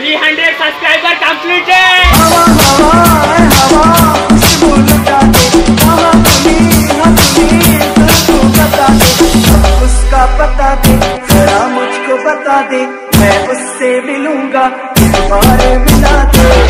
300 subscriber completed. उसका पता दे जरा मुझको बता दे, मैं उससे मिलूंगा, इस बारे मिला दे।